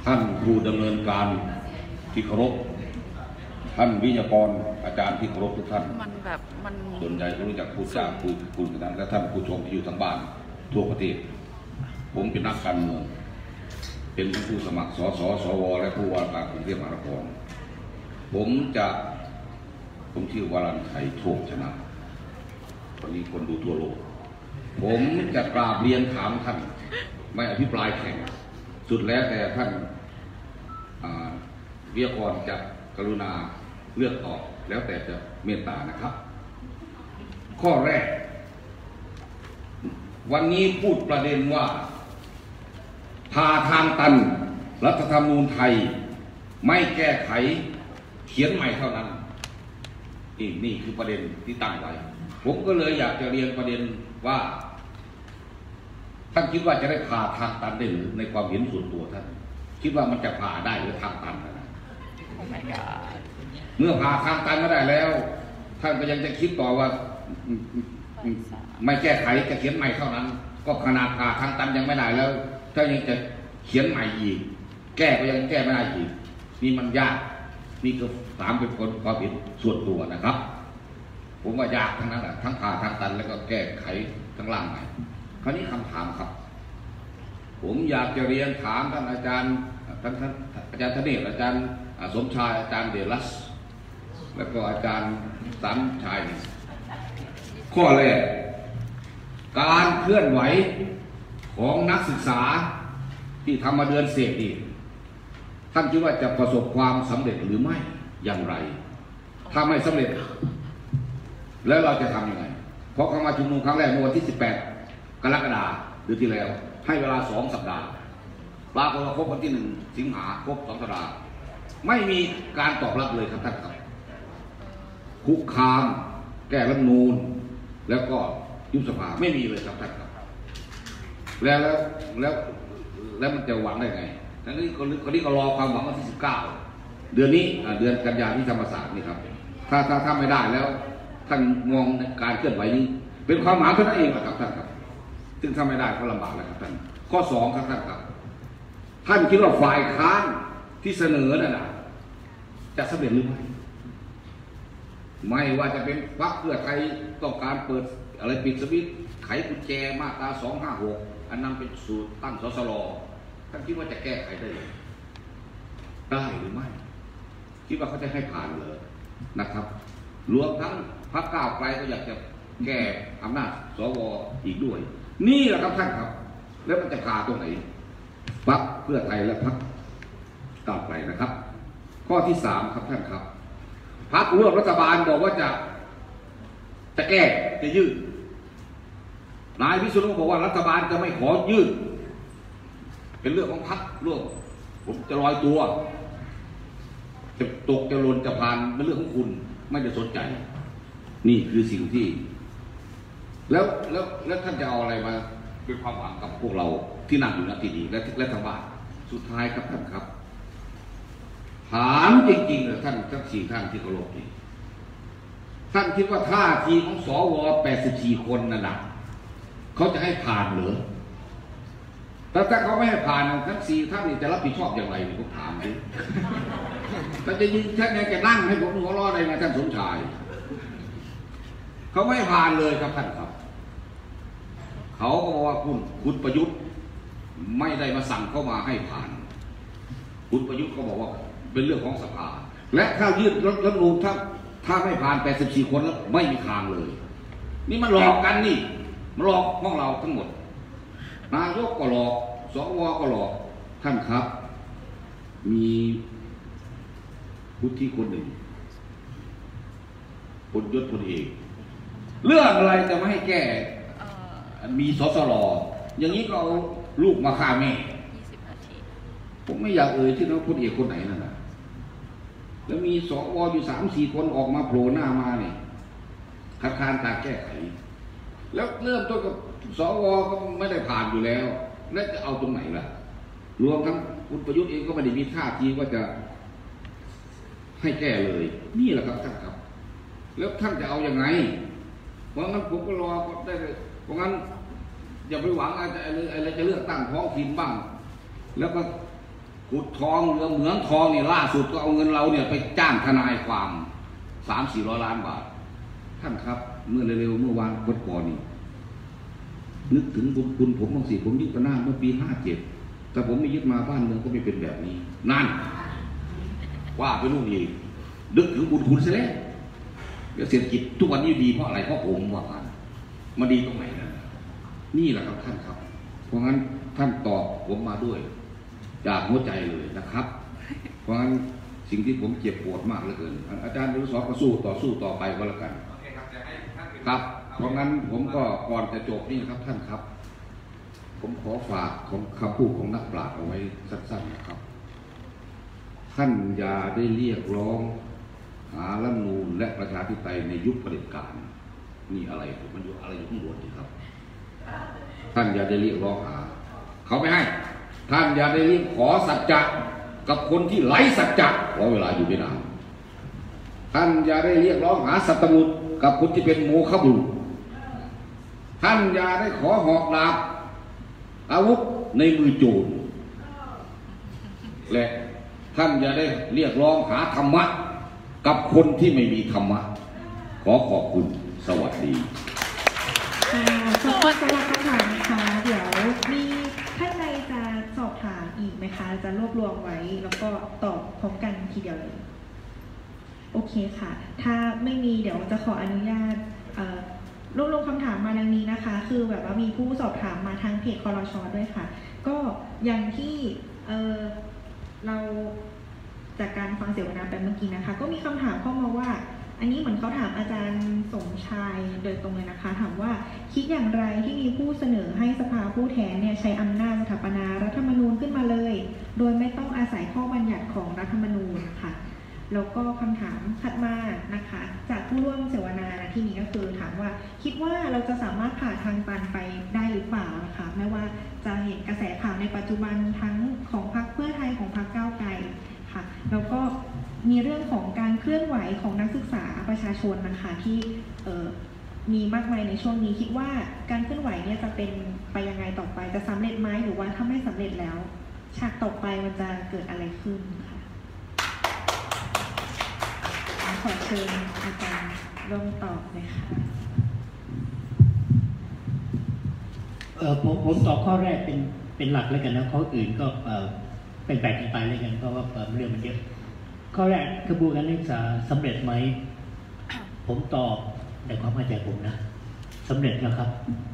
ท่านผู้ดำเนินการที่เคารพท่านวิทยากรอาจารย์ที่เคารพทุกท่านส่วนใหญ่ก็รู้จักพูดจาคุยกันและท่านผู้ชมที่อยู่ทางบ้านทั่วประเทศผมเป็นนักการเมืองเป็นผู้สมัครสสสวและผู้ว่าการกรุงเทพมหานครผมชื่อวรัญชัยโชคชนะวันนี้คนดูทั่วโลกผมจะกราบเรียนถามท่านไม่อภิปรายแข่งสุดแล้วแต่ท่านวิทยากรจะกรุณาเลือกตอบแล้วแต่จะเมตตานะครับ ข้อแรกวันนี้พูดประเด็นว่าพาทางตันรัฐธรรมนูญไทยไม่แก้ไขเขียนใหม่เท่านั้นนี่คือประเด็นที่ตั้งไว้ผมก็เลยอยากจะเรียนประเด็นว่าท่านคิดว่าจะได้ผ่าทางตันได้หรือในความเห็นส่วนตัวท่านคิดว่ามันจะผ่าได้หรือทางตันนะ เมื่อผ่าทางตันไม่ได้แล้วท่านก็ยังจะคิดต่อว่าไม่แก้ไขจะเขียนใหม่เท่านั้นก็ขนาดผ่าทางตันยังไม่ได้แล้วถ้ายังจะเขียนใหม่อีกแก้ก็ยังแก้ไม่ได้อีกนี่มันยากนี่ก็ถามเป็นคนความเห็นส่วนตัวนะครับผมว่ายากทั้งนั้นแหละทั้งผ่าทางตันแล้วก็แก้ไขทั้งล่างใหม่คราวนี้คำถามครับผมอยากจะเรียนถามท่านอาจารย์อาจารย์ธเนศอาจารย์สมชายอาจารย์เดลัสแล้วก็อาจารย์สันชัยข้อแรกการเคลื่อนไหวของนักศึกษาที่ทำมาเดือนเศษนี่ท่านคิดว่าจะประสบความสำเร็จหรือไม่อย่างไรถ้าไม่สำเร็จแล้วเราจะทำยังไงเพราะเขามาชุมนุมครั้งแรกเมื่อวันที่18 กรกฎาคมเดือนที่แล้วให้เวลา2 สัปดาห์ปรากฏว่าครบวันที่1 สิงหาครบ2 สัปดาห์ไม่มีการตอบรับเลยครับท่านครับคุกคามแก้รัฐธรรมนูญแล้วก็ยุบสภาไม่มีเลยครับท่านครับแล้วมันจะหวังได้ไงทั้งนี้คนนี้ก็รอความหวังวันที่19 เดือนนี้เดือนกันยายนที่ธรรมศาสตร์นี่ครับถ้าไม่ได้แล้วท่านมองการเคลื่อนไหวนี้เป็นความหมายเท่านั้นเองครับท่านครับซึ่งถ้าไม่ได้ก็ลำบากแล้วครับท่านข้อ2ครับท่านครับท่านคิดว่าฝ่ายค้านที่เสนอนั่นนะจะสำเร็จหรือไม่ว่าจะเป็นพรรคเพื่อไทยต้องการเปิดอะไรปิดสวิตช์ไขกุญแจมาตรา256อันนั้นเป็นสูตรตั้งสสรท่านคิดว่าจะแก้ไขได้หรือไม่คิดว่าเขาจะให้ผ่านเลยนะครับรวมทั้งพรรคก้าวไกลก็อยากจะแก้อำนาจสวอีกด้วยนี่แหละครับท่านครับแล้วมันจะผ่าตรงไหนพรรคเพื่อไทยและพรรคก้าวไกลนะครับข้อที่3ครับท่านครับพรรคร่วมรัฐบาลบอกว่าจะแก้จะยืดนายวิษณุบอกว่ารัฐบาลจะไม่ขอยืดเป็นเรื่องของพรรคร่วมผมจะลอยตัวจะตกจะหล่นจะผ่านเป็นเรื่องของคุณไม่ได้สนใจนี่คือสิ่งที่แล้วท่านจะเอาอะไรมาเป็นความหวังกับพวกเราที่นั่งอยู่ณที่นี้และทางบ้านสุดท้ายครับท่านครับถามจริงๆเลยท่านทั้ง4 ท่านที่เคารพนี่ท่านคิดว่าท่าทีของสว84 คนนั่นนะเขาจะให้ผ่านหรือแต่ถ้าเขาไม่ให้ผ่านทั้ง4 ท่านนี่จะรับผิดชอบอย่างไรผมถามดิแต่จะยิงท่านยังจะนั่งให้ผมหัวเราะได้ไงท่านสมชายเขาไม่ผ่านเลยครับท่านครับเขาก็บอกว่าคุณประยุทธ์ไม่ได้มาสั่งเข้ามาให้ผ่านคุณประยุทธ์ก็บอกว่าเป็นเรื่องของสภาและถ้ายืดรัฐธรรมนูญถ้าไม่ผ่าน84 คนแล้วไม่มีทางเลยนี่มันหลอกกันนี่มันหลอกพวกเราทั้งหมดนายกก็หลอกสวก็หลอกท่านครับมีผู้ที่คนหนึ่งพลยศพลเอกเรื่องอะไรจะไม่ให้แก้มีสสรอย่างนี้ก็เอาลูกมาฆ่าแม่ผมไม่อยากชื่อน้องพลเอกคนไหนนั่นนะแล้วมีสวอยู่3-4 คนออกมาโผล่หน้ามาเนี่ยคัดค้านการแก้ไขแล้วเริ่มต้นกับสวก็ไม่ได้ผ่านอยู่แล้วแล้วจะเอาตรงไหนล่ะรวมทั้งคุณประยุทธ์เองก็ไม่ได้มีท่าทีว่าจะให้แก้เลยนี่แหละครับท่านครับแล้วท่านจะเอาอย่างไงเพราะงั้นผมก็รอได้เลยเพราะงั้นอย่าไปหวังอะไรจะเลือกตั้งท้องถิ่นบ้างแล้วก็ขุดทองเรือเหมืองทองเนี่ยล่าสุดก็เอาเงินเราเนี่ยไปจ้างทนายความ300-400 ล้านบาทท่านครับเมื่อเร็วๆเมื่อวานก่อนนี่นึกถึงบุญคุณผมบางสิผมยึดอำนาจเมื่อปี57แต่ผมไม่ยึดมาบ้านเมืองก็ไม่เป็นแบบนี้นั่นว่าไปลูกอีกนึกถึงบุญคุณซะแล้วเดี๋ยวเศรษฐกิจทุกวันนี้ดีเพราะอะไรเพราะผมว่ากันมาดีตรงไหนนะนี่แหละครับท่านครับเพราะงั้นท่านตอบผมมาด้วยจากหัวใจเลยนะครับ เพราะงั้นสิ่งที่ผมเจ็บปวดมากเหลือเกินอาจารย์ดร.ก็สู้ต่อไปก็แล้วกันครับเพราะงั้นผมก็ก่อนจะจบนี่ครับท่านครับผมขอฝากของคำพูดของนักปราชญ์เอาไว้สั้นๆนะครับท่านอย่าได้เรียกร้องหารัฐธรรมนูญและประชาธิปไตยในยุคเผด็จการนี่อะไรมันอยู่อะไรอยู่ข้างบนนี่ครับท่านอย่าได้เรียกร้องหาเขาไม่ให้ท่านอย่าได้เรียกขอสัจจะกับคนที่ไร้สัจจะเพราะเวลาอยู่ไม่นานท่านอย่าได้เรียกร้องหาสัตบุตรกับคนที่เป็นโมฆะบุรุษท่านอย่าได้ขอหอกดาบอาวุธในมือโจรและท่านอย่าได้เรียกร้องหาธรรมะกับคนที่ไม่มีธรรมะขอขอบคุณสวัสดีขอบคุณสำหรับคำถามนะคะเดี๋ยวมีท่านใดจะสอบถามอีกไหมคะจะรวบรวมไว้แล้วก็ตอบพร้อมกันทีเดียวเลยโอเคค่ะถ้าไม่มีเดี๋ยวจะขออนุญาตรวบรวมคำถามมาดังนี้นะคะคือแบบว่ามีผู้สอบถามมาทางเพจครช.ด้วยค่ะก็อย่างที่เราจากการฟังเสวนาไปเมื่อกี้นะคะก็มีคำถามเข้ามาว่าอันนี้เหมือนเขาถามอาจารย์สมชายโดยตรงเลยนะคะถามว่าคิดอย่างไรที่มีผู้เสนอให้สภาผู้แทนเนี่ยใช้อำนาจสถาปนารัฐธรรมนูญขึ้นมาเลยโดยไม่ต้องอาศัยข้อบัญญัติของรัฐธรรมนูญค่ะแล้วก็คำถามถัดมานะคะจากผู้ร่วมเสวนาที่นี้ก็คือถามว่าคิดว่าเราจะสามารถผ่าทางตันไปได้หรือเปล่านะคะไม่ว่าจะเห็นกระแสข่าวในปัจจุบันทั้งของพรรคเพื่อไทยของพรรคก้าวไกลค่ะแล้วก็มีเรื่องของการเคลื่อนไหวของนักศึกษาประชาชนนะคะที่มีมากมายในช่วงนี้คิดว่าการเคลื่อนไหวเนี่ยจะเป็นไปยังไงต่อไปจะสำเร็จไหมหรือว่าถ้าไม่สำเร็จแล้วฉากต่อไปมันจะเกิดอะไรขึ้นค่ะขอเชิญอาจารย์ลงตอบเลยค่ะผมตอบข้อแรกเป็นหลักแล้วกันนะข้ออื่นก็เป็นแบ่งกันไปเลยกันเพราะว่าเรื่องมันเยอะข้อแรกกระบวนการศึกษาสำเร็จไหมผมตอบในความเข้าใจผมนะสำเร็จแล้วครับ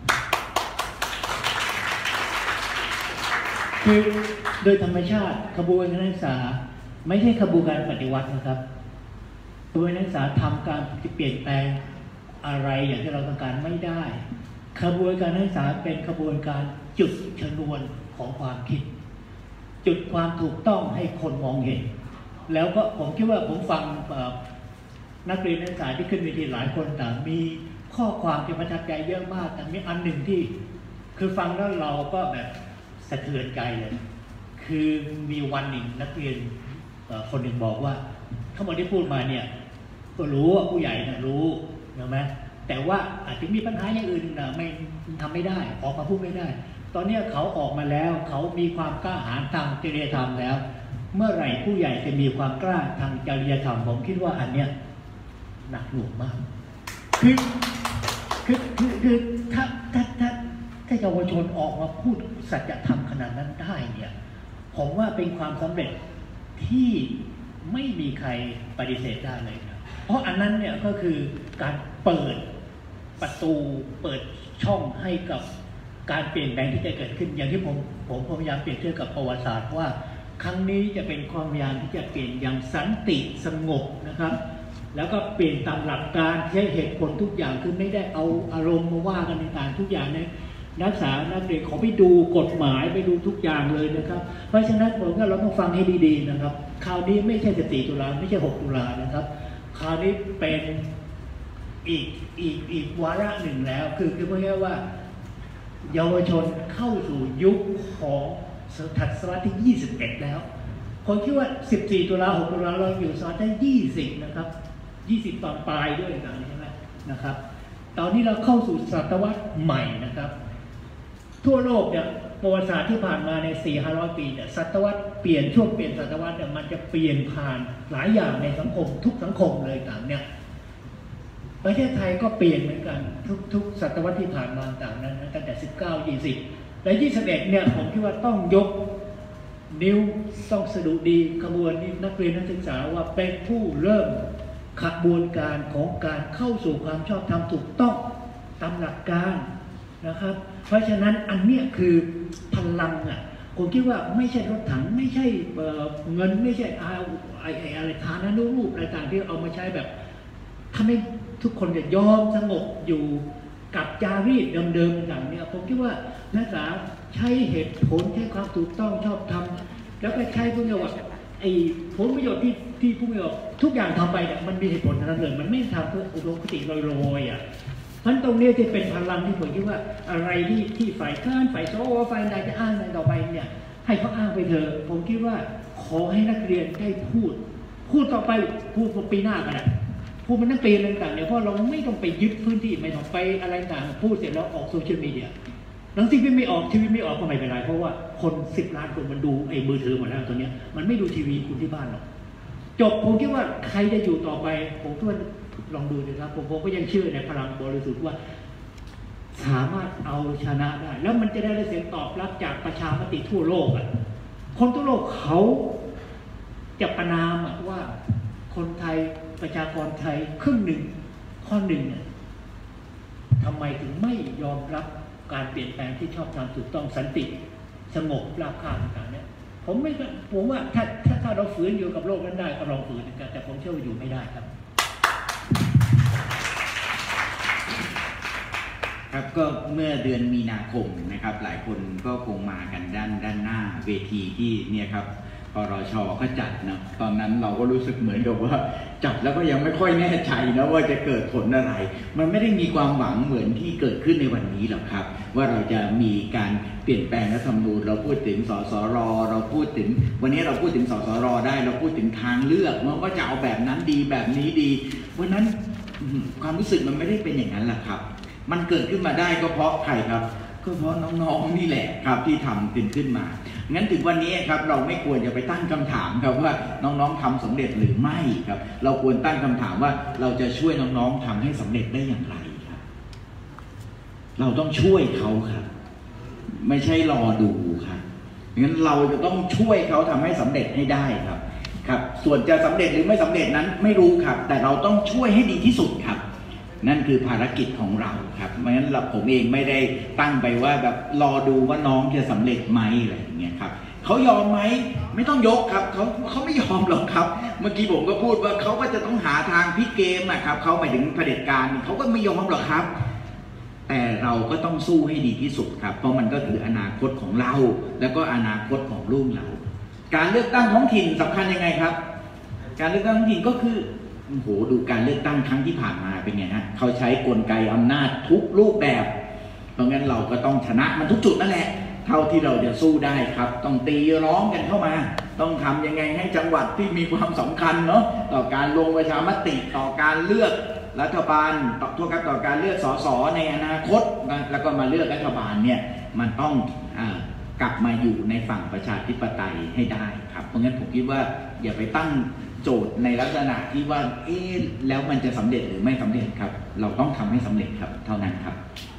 คือโดยธรรมชาติกระบวนการศึกษาไม่ใช่กระบวนการปฏิวัตินะครับกระบวนการศึกษาทำการเปลี่ยนแปลงอะไรอย่างที่เราต้องการไม่ได้กระบวนการศึกษาเป็นกระบวนการจุดชนวนของความคิดจุดความถูกต้องให้คนมองเห็นแล้วก็ผมคิดว่าผมฟังนักเรียนนักศึกษาที่ขึ้นเวทีหลายคนต่างมีข้อความที่ประทับใจเยอะมากแต่มีอันหนึ่งที่คือฟังแล้วเราก็แบบสะเทือนใจเลยคือมีวันหนึ่งนักเรียนคนหนึ่งบอกว่าทั้งหมดที่พูดมาเนี่ยก็รู้ว่าผู้ใหญ่นะรู้ใช่ไหมแต่ว่าอาจจะมีปัญหาอย่างอื่นนะไม่ทำไม่ได้ออกมาพูดไม่ได้ตอนนี้เขาออกมาแล้วเขามีความกล้าหาญทางจริยธรรมแล้วเมื่อไหร่ผู้ใหญ่จะมีความกล้าทางจริยธรรมผมคิดว่าอันเนี้ยหนักหน่วงมากคือถ้าเยาวชนออกมาพูดสัจธรรมขนาดนั้นได้เนี่ยผมว่าเป็นความสำเร็จที่ไม่มีใครปฏิเสธได้เลยนะเพราะอันนั้นเนี่ยก็คือการเปิดประตูเปิดช่องให้กับการเปลี่ยนแปลงที่จะเกิดขึ้นอย่างที่ผมพยายามเปรียบเทียบกับประวัติศาสตร์ว่าครั้งนี้จะเป็นความพยายามที่จะเปลี่ยนอย่างสันติสงบนะครับแล้วก็เปลี่ยนตามหลักการใช้เหตุผลทุกอย่างคือไม่ได้เอาอารมณ์มาว่ากันต่างๆทุกอย่างในนักศึกษานักเรียนขอไปดูกฎหมายไปดูทุกอย่างเลยนะครับเพราะฉะนั้นผมว่าเราต้องฟังให้ดีๆนะครับคราวนี้ไม่ใช่14 ตุลาไม่ใช่6 ตุลานะครับคราวนี้เป็นอีกวาระหนึ่งแล้วคือพูดง่ายๆว่าเยาวชนเข้าสู่ยุคของศตวรรษที่21แล้วผมคิดว่า14 ตุลา6 ตุลาเราอยู่ศตวรรษที่20นะครับ20ตอนปลายด้วยกันใช่ไหมนะครับตอนนี้เราเข้าสู่ศตวรรษใหม่นะครับทั่วโลกเนี่ยประวัติศาสตร์ที่ผ่านมาใน 400-500 ปีเนี่ยศตวรรษเปลี่ยนช่วงเปลี่ยนศตวรรษเนี่ยมันจะเปลี่ยนผ่านหลายอย่างในสังคมทุกสังคมเลยต่างเนี่ยประเทศไทยก็เปลี่ยนเหมือนกันทุกศตวรรษที่ผ่านมาต่างนั้นนะตั้งแต่19 20และ21เนี่ยผมคิดว่าต้องยกนิ้วต้องสดุดีขบวนนี้นักเรียนนักศึกษาว่าเป็นผู้เริ่มขบวนการของการเข้าสู่ความชอบธรรมถูกต้องตามหลักการนะครับเพราะฉะนั้นอันเนี้ยคือพลังอ่ะผมคิดว่าไม่ใช่รถถังไม่ใช่เงินไม่ใช่อะไรฐานะรูปอะไรต่างที่เอามาใช้แบบทำให้ทุกคนจะยอมสงบอยู่กับจารีตเดิมๆต่างเนี่ยผมคิดว่านักศึกษาใช้เหตุผลใช้ความถูกต้องชอบธรรมแล้วก็ใช้พวกนี้ว่าไอ้ผลประโยชน์ที่ผู้มีทุกอย่างทำไปเนี่ยมันมีเหตุผลทั้งนั้นเลยมันไม่ทำเพื่ออุดมคติลอยๆอ่ะเพราะตรงนี้ที่เป็นพลังที่ผมคิดว่าอะไรที่ฝ่ายค้านฝ่ายสวฝ่ายใดจะอ้างในต่อไปเนี่ยให้เขาอ้างไปเถอะผมคิดว่าขอให้นักเรียนได้พูดต่อไปพูดปีหน้ากันแหละพูดมันนั่งปีอะไรต่างเนี่ยเพราะเราไม่ต้องไปยึดพื้นที่ไม่ต้องไปอะไรต่างพูดเสร็จแล้วออกโซเชียลมีเดียหนังสือพิมพ์ไม่ออกทีวีไม่ออกก็ไม่เป็นไรเพราะว่าคน10 ล้านคนมันดูไอ้มือถือหมดแล้วตัวเนี้ยมันไม่ดูทีวีคุณที่บ้านหรอกจบผมคิดว่าใครจะอยู่ต่อไปผมคิดว่าลองดูนะครับผมก็ยังเชื่อในพลังบริสุทธิ์ว่าสามารถเอาชนะได้แล้วมันจะได้เสียงตอบรับจากประชามติทั่วโลกอ่ะคนทั่วโลกเขาจะประนามว่าคนไทยประชากรไทยครึ่งหนึ่งข้อหนึ่งเนี่ยทำไมถึงไม่ยอมรับการเปลี่ยนแปลงที่ชอบธรรมถูกต้องสันติสงบราบคาบต่างๆเนี่ยผมว่าถ้าเราฝืนอยู่กับโลกนั้นได้ก็ลองฝืนกันแต่ผมเชื่อว่าอยู่ไม่ได้ครับครับก็เมื่อเดือนมีนาคมนะครับหลายคนก็คงมากันด้านหน้าเวทีที่เนี่ยครับปรช.ก็จัดนะตอนนั้นเราก็รู้สึกเหมือนกับว่าจัดแล้วก็ยังไม่ค่อยแน่ใจนะว่าจะเกิดผลอะไรมันไม่ได้มีความหวังเหมือนที่เกิดขึ้นในวันนี้หรอกครับว่าเราจะมีการเปลี่ยนแปลงรัฐธรรมนูญเราพูดถึงสสรเราพูดถึงวันนี้เราพูดถึงสสรได้เราพูดถึงทางเลือกว่าจะเอาแบบนั้นดีแบบนี้ดีวันนั้นความรู้สึกมันไม่ได้เป็นอย่างนั้นแหละครับมันเกิดขึ้นมาได้ก็เพราะใครครับก็เพราะน้องๆนี่แหละครับที่ทำขึ้นมางั้นถึงวันนี้ครับเราไม่ควรจะไปตั้งคำถามครับว่าน้องๆทำสำเร็จหรือไม่ครับเราควรตั้งคำถามว่าเราจะช่วยน้องๆทำให้สำเร็จได้อย่างไรครับเราต้องช่วยเขาครับไม่ใช่รอดูครับงั้นเราจะต้องช่วยเขาทำให้สำเร็จให้ได้ครับครับส่วนจะสำเร็จหรือไม่สำเร็จนั้นไม่รู้ครับแต่เราต้องช่วยให้ดีที่สุดครับนั่นคือภารกิจของเราครับเพราะฉะนั้นผมเองไม่ได้ตั้งไปว่าแบบรอดูว่าน้องจะสำเร็จไหมอะไรอย่างเงี้ยครับเขายอมไหมไม่ต้องยกครับเขาไม่ยอมหรอกครับเมื่อกี้ผมก็พูดว่าเขาก็จะต้องหาทางพลิกเกมนะครับเขาหมายถึงเผด็จการเขาก็ไม่ยอมหรอกครับแต่เราก็ต้องสู้ให้ดีที่สุดครับเพราะมันก็คืออนาคตของเราแล้วก็อนาคตของลูกเราการเลือกตั้งท้องถิ่นสำคัญยังไงครับการเลือกตั้งท้องถิ่นก็คือโอ้โหดูการเลือกตั้งครั้งที่ผ่านมาเป็นไงฮะเขาใช้กลไกอำนาจทุกรูปแบบเพราะงั้นเราก็ต้องชนะมันทุกจุดนั่นแหละเท่าที่เราจะสู้ได้ครับต้องตีร้องกันเข้ามาต้องทำยังไงให้จังหวัดที่มีความสำคัญเนาะต่อการลงประชามติต่อการเลือกรัฐบาลต่อการเลือกสสในอนาคตแล้วก็มาเลือกรัฐบาลเนี่ยมันต้องกลับมาอยู่ในฝั่งประชาธิปไตยให้ได้ครับเพราะงั้นผมคิดว่าอย่าไปตั้งโจทย์ในลักษณะที่ว่าแล้วมันจะสำเร็จหรือไม่สำเร็จครับเราต้องทำให้สำเร็จครับเท่านั้นครับ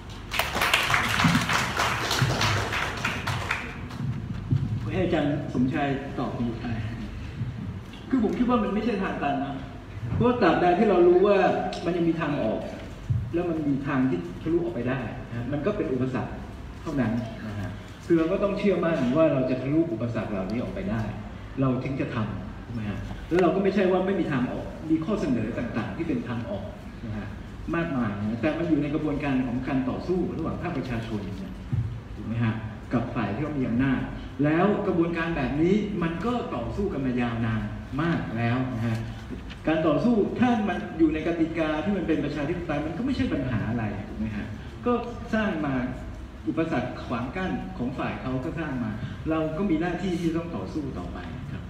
ให้อาจารย์สมชายตอบอยู่ได้คือผมคิดว่ามันไม่ใช่ทางตันนะเพราะตราบใดที่เรารู้ว่ามันยังมีทางออกแล้วมันมีทางที่ทะลุออกไปได้นะมันก็เป็นอุปสรรคเท่านั้นนะฮะคือเราก็ต้องเชื่อมั่นว่าเราจะทะลุอุปสรรคเหล่านี้ออกไปได้เราถึงจะทำถูกไหมฮะแล้วเราก็ไม่ใช่ว่าไม่มีทางออกมีข้อเสนอต่างๆที่เป็นทางออกนะฮะมากมายนะแต่มันอยู่ในกระบวนการของการต่อสู้ระหว่างภาคประชาชนถูกไหมฮะกับฝ่ายที่มีอำนาจแล้วกระบวนการแบบนี้มันก็ต่อสู้กันมายาวนานมากแล้วนะฮะการต่อสู้ถ้ามันอยู่ในกติกาที่มันเป็นประชาธิปไตยมันก็ไม่ใช่ปัญหาอะไรถูกไหมฮะก็สร้างมาอุปสรรคขวางกั้นของฝ่ายเขาก็สร้างมาเราก็มีหน้าที่ที่ต้องต่อสู้ต่อไปครับ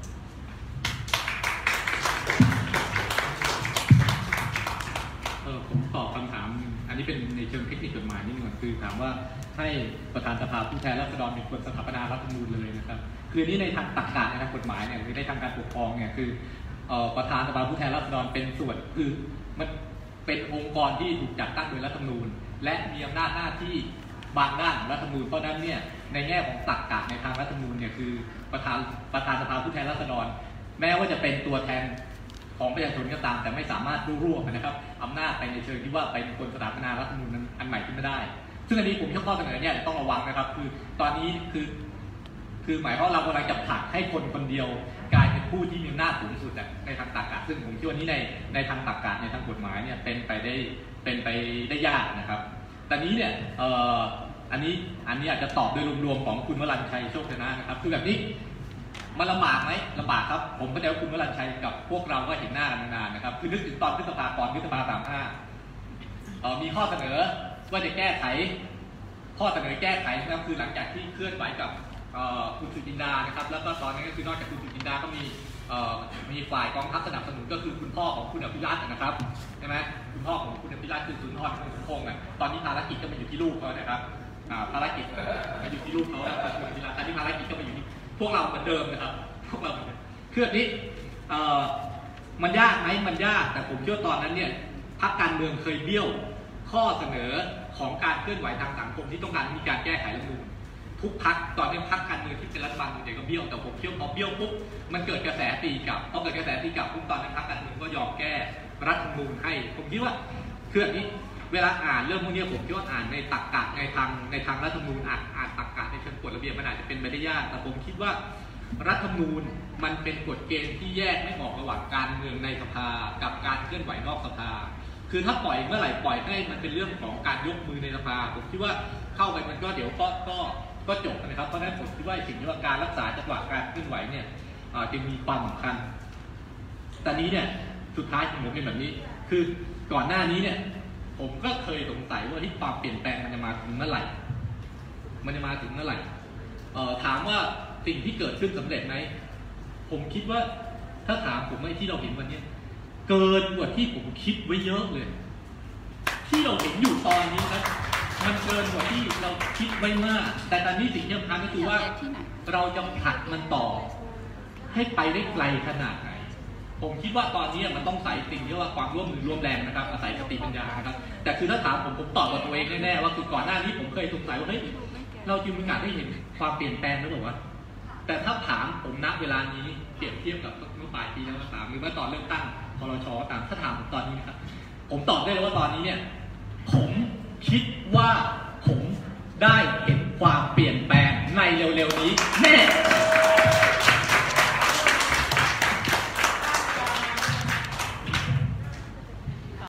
ผมตอบคำถามอันนี้เป็นในเชิงเทคนิคกฎหมายนิดนึงคือถามว่าว่าให้ประธานสภาผู้แทนราษฎรเป็นคนสถาปนารัฐธรรมนูญเลยนะครับคือนี่ในทางตรรกะในทางกฎหมายเนี่ยหรือในทางการปกครองเนี่ยคือประธานสภาผู้แทนราษฎรเป็นส่วนคือมันเป็นองค์กรที่ถูกจัดตั้งโดยรัฐธรรมนูญและมีอำนาจหน้าที่บางด้านของรัฐธรรมนูญเพราะนั้นเนี่ยในแง่ของตรรกะในทางรัฐธรรมนูญเนี่ยคือประธานสภาผู้แทนราษฎรแม้ว่าจะเป็นตัวแทนของประชาชนก็ตามแต่ไม่สามารถรวบนะครับอำนาจไปในเชิงที่ว่าเป็นคนสถาปนารัฐธรรมนูญอันใหม่ขึ้นไม่ได้ซึ่งอันนี้ผมข้อเสนอเนี่ยต้องระวังนะครับคือตอนนี้คือหมายความว่าเรากำลังจะผลักให้คนคนเดียวกลายเป็นผู้ที่มีอำนาจสูงสุดในทางตรรกะซึ่งผมคิดว่านี้ในทางตรรกะในทางกฎหมายเนี่ยเป็นไปได้ยากนะครับแต่นี้เนี่ยอันนี้อาจจะตอบโดยรวมๆของคุณวรัญชัยโชคชนะนะครับคือแบบนี้มันลำบากไหมลำบากครับผมก็เดาคุณวรัญชัยกับพวกเราก็เห็นหน้ากันนานนะครับคือนึกถึงตอนพฤษภา35มีข้อเสนอว่าจะแก้ไขข้อเสนอแก้ไขนะครับคือหลังจากที่เคลื่อนไหวกับคุณสุจินดานะครับแล้วก็ตอนนี้ก็คือนอกจากคุณสุจินดาก็มีฝ่ายกองทัพสนับสนุนก็คือคุณพ่อของคุณอภิรัตน์นะครับใช่ไหมคุณพ่อของคุณอภิรัตน์คือสุนทรคุณพงษ์ตอนนี้ภารกิจก็มาอยู่ที่ลูกเขานะครับภารกิจมาอยู่ที่ลูกเขาแล้วคุณอภิรัตน์ตอนนี้ภารกิจก็มาอยู่ที่พวกเราเหมือนเดิมนะครับพวกเราคือแบบนี้มันยากไหมมันยากแต่ผมเชื่อตอนนั้นเนี่ยพรรคการเมืองเคยเบี้ยวข้อเสนอของการเคลื่อนไหวทางสังคมที่ต้องการมีการแก้ไขรัฐธรรมนูญทุกพรรคตอนนี้พรรคการเมืองที่เป็นรัฐบาลส่วนใหญ่ก็เบี้ยวแต่ผมเชื่อพอเบี้ยวปุ๊บมันเกิดกระแสตีกลับพอเกิดกระแสตีกลับปุ๊บตอนนั้นพรรคการเมืองก็ยอมแก้รัฐธรรมนูญให้ผมคิดว่าคือแบบนี้เวลาอ่านเรื่องพวกนี้ผมคิดว่าอ่านในตรรกะในทางรัฐธรรมนูญอ่านตรรกะในเชิงกฎระเบียบมันอาจจะเป็นไปได้ยากแต่ผมคิดว่ารัฐธรรมนูญมันเป็นกฎเกณฑ์ที่แยกไม่ออกระหว่างการเมืองในสภากับการเคลื่อนไหวนอกสภาคือถ้าปล่อยเมื่อไหร่ปล่อยให้มันเป็นเรื่องของการยกมือในสภาผมคิดว่าเข้าไปมันก็เดี๋ยวก็จบนะครับเพราะฉะนั้นผมคิดว่าสิ่งที่ว่าการรักษาจังหวะการเคลื่อนไหวเนี่ยจึงมีความสำคัญแต่นี้เนี่ยสุดท้ายผมเป็นแบบนี้คือก่อนหน้านี้เนี่ยผมก็เคยสงสัยว่าที่ความเปลี่ยนแปลงมันจะมาถึงเมื่อไหร่ถามว่าสิ่งที่เกิดขึ้นสำเร็จไหมผมคิดว่าถ้าถามผมไอ้ที่เราเห็นวันนี้เกินกว่าที่ผมคิดไว้เยอะเลยที่เราเห็นอยู่ตอนนี้นะมันเกินกว่าที่เราคิดไว้มากแต่ตอนนี้สิ่งที่สำคัญก็คือว่าเราจะผลักมันต่อให้ไปได้ไกลขนาดไหนผมคิดว่าตอนนี้มันต้องใส่สิ่งที่ว่าความร่วมมือร่วมแรงนะครับอาศัยสติปัญญานะครับแต่คือถ้าถามผมตอบกับตัวเองแน่ๆว่าคือก่อนหน้านี้ผมเคยสงสัยว่าเฮ้ยเราจึงมีโอกาสได้เห็นความเปลี่ยนแปลงหรือเปล่าวะแต่ถ้าถามผมณเวลานี้เปรียบเทียบกับเมื่อปลายปีแล้วก็ตามหรือเมื่อตอนเริ่มตั้งครช.ก็ตามถ้าถามผมตอนนี้นะครับผมตอบได้เลยว่าตอนนี้เนี่ยผมคิดว่าผมได้เห็นความเปลี่ยนแปลงในเร็วๆนี้แน่